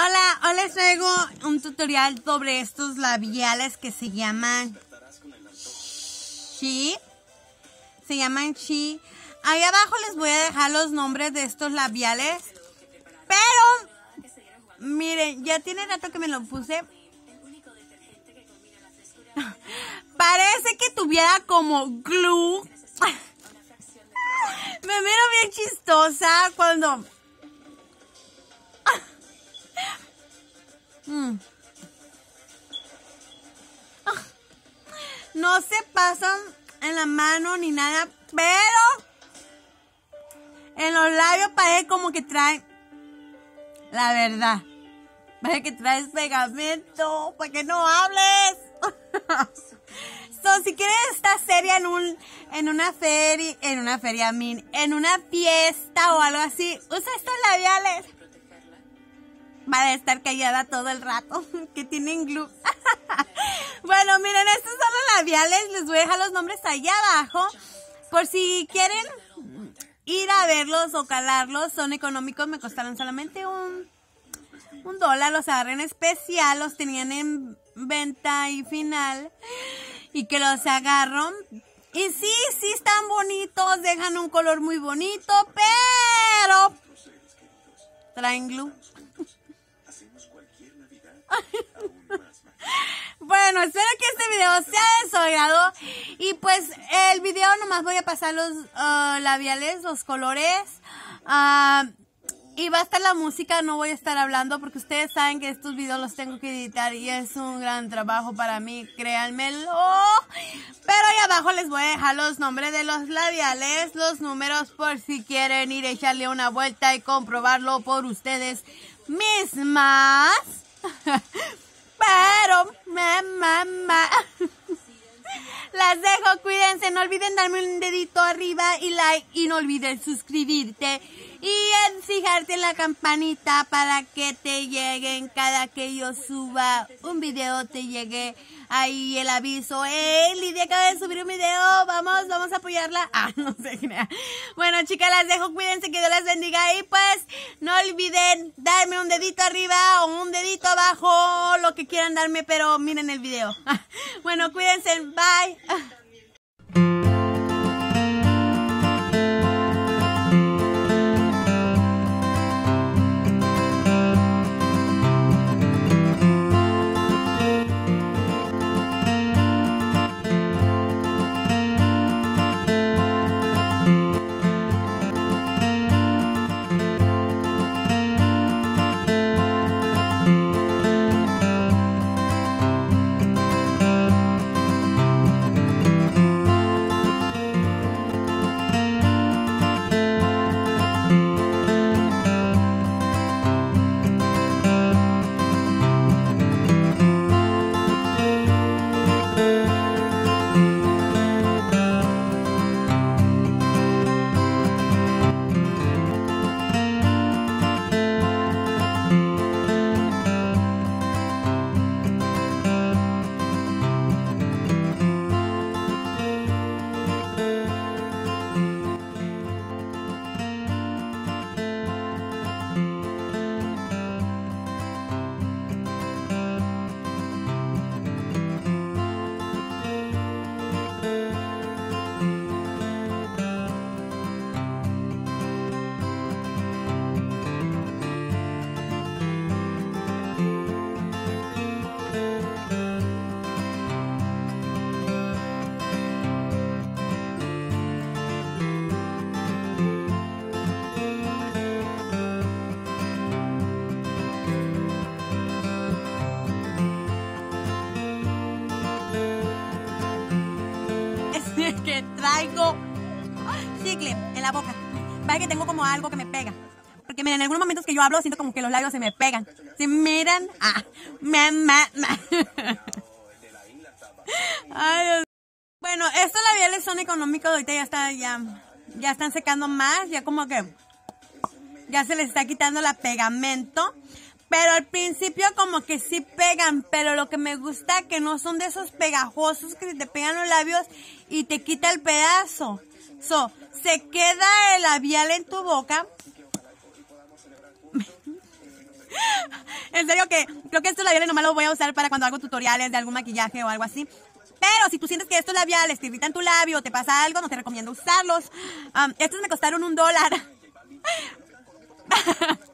Hola, hoy les traigo un tutorial sobre estos labiales que se llaman She. Se llaman She. Ahí abajo les voy a dejar los nombres de estos labiales. Pero, miren, ya tiene rato que me lo puse. Parece que tuviera como glue. Me miro bien chistosa cuando... No se pasan en la mano ni nada, pero en los labios parece como que trae, la verdad, parece que traes pegamento para que no hables. So, si quieres estar seria en una fiesta o algo así, usa estos labiales para estar callada todo el rato, que tienen glue. Bueno, miren, estos son los labiales. Les voy a dejar los nombres allá abajo. Por si quieren ir a verlos o calarlos, son económicos. Me costaron solamente $1. Los agarré en especial. Los tenían en venta y final. Y que los agarro. Y sí están bonitos. Dejan un color muy bonito. Pero traen glue. Bueno, espero que este video sea de su agrado. Y pues el video nomás voy a pasar los labiales, los colores. Y va a estar la música, no voy a estar hablando porque ustedes saben que estos videos los tengo que editar y es un gran trabajo para mí, créanmelo. Pero ahí abajo les voy a dejar los nombres de los labiales, los números por si quieren ir a echarle una vuelta y comprobarlo por ustedes mismas. Pero, las dejo, cuídense, no olviden darme un dedito arriba y like y no olviden suscribirte y fijarte en la campanita para que te lleguen cada que yo suba un video, te llegue ahí el aviso. Lidia acaba de subir un video, vamos a apoyarla. No sé qué. Bueno, chicas, las dejo, cuídense, que Dios las bendiga y pues no olviden darme un dedito arriba o un dedito abajo, lo que quieran darme, pero miren el video. Bueno, cuídense, bye. Que traigo chicle en la boca. Parece que tengo como algo que me pega. Porque miren, en algunos momentos que yo hablo siento como que los labios se me pegan. Si miran, Ay, Dios. Bueno, estos labiales son económicos. Ahorita ya están secando más. Ya como que ya se les está quitando la pegamento. Pero al principio como que sí pegan, pero lo que me gusta que no son de esos pegajosos que te pegan los labios y te quita el pedazo. Se queda el labial en tu boca. En serio que creo que estos labiales nomás los voy a usar para cuando hago tutoriales de algún maquillaje o algo así. Pero si tú sientes que estos labiales te irritan tu labio o te pasa algo, no te recomiendo usarlos. Estos me costaron $1.